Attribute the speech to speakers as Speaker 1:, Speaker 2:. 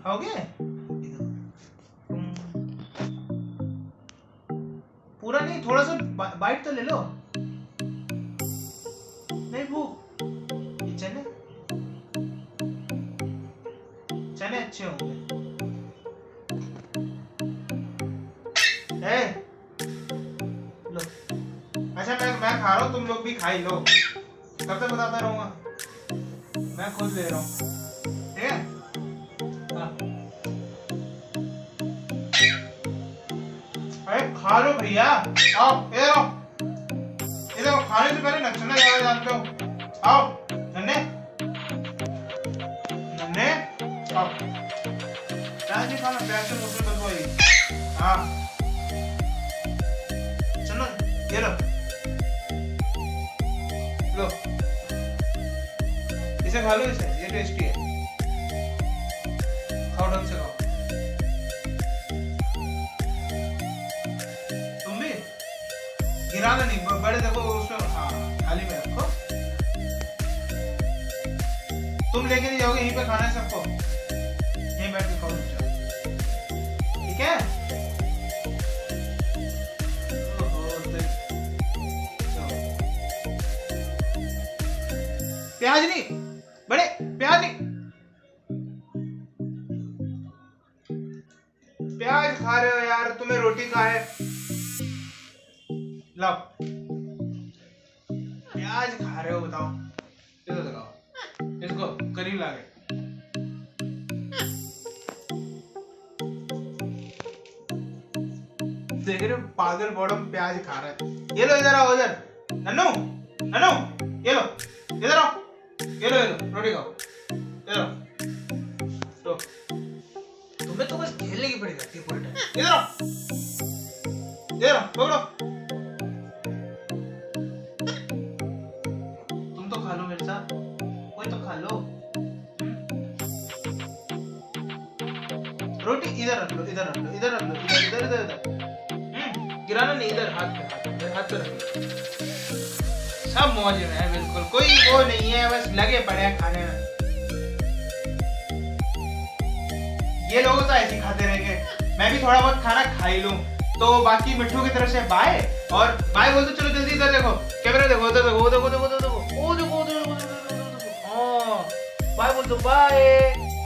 Speaker 1: खाओगे? पूरा नहीं, थोड़ा सा बाइट तो ले लो। नहीं भूख, चने चने अच्छे होंगे। लो। अच्छा मैं खा रहा हूँ, तुम लोग भी खाई लो, कब तक बताता रहूंगा? मैं खुद ले रहा हूँ, ठीक है? अरे खा लो भैया, आओ इधर आओ, इधर खाने से पहले नचना याद जानते हो। आओ नन्हे नन्हे, आओ। प्याज नहीं खाना, प्याज से मुझे बदवाई। हाँ चलो ये लो, लो इसे खा लो, इसे, ये टेस्टी है, खाओ ढंग से खाओ। तुम भी गिराना नहीं, बड़े देखो उसमें, हाँ थाली में रखो। तुम लेके नहीं जाओगे, यहीं पे खाना है सबको, यहीं बैठ के खाओ चुपचाप, ठीक है? प्याज नहीं, बड़े प्याज नहीं, प्याज खा रहे हो यार, तुम्हें रोटी का है, लो प्याज खा रहे हो, बताओ इधर लगाओ, इसको करीब ला गए। देख रहे हो पागल बॉडम प्याज खा रहा है। ये लो इधर आओ, इधर नन्नू नन्नू, ये लो इधर आओ, ये लो रोटी खाओ, इधर आओ। तो तुम्हें तो बस खेलने की पड़ेगा पूरे टाइम। इधर आओ, इधर आओ, पकड़ो। तुम तो खा लो मेरे साथ, कोई तो खा लो। रोटी इधर रख लो, इधर रख लो, इधर रख लो, इधर इधर इधर इधर, गिराना नहीं, इधर हाथ पे, हाथ पे रख लो। सब मौज में है बिल्कुल, कोई वो नहीं है, बस लगे पड़े हैं खाने में। ये लोग तो ऐसे ही खाते रहेंगे, मैं भी थोड़ा बहुत खाना खा ही लूं। तो बाकी मिट्ठू की तरफ से बाय, और बाय बोल दो। चलो जल्दी इधर देखो, कैमरा देखो, उधर देखो, देखो देखो देखो, ओ देखो, हाँ बाय बोल दो, बाय।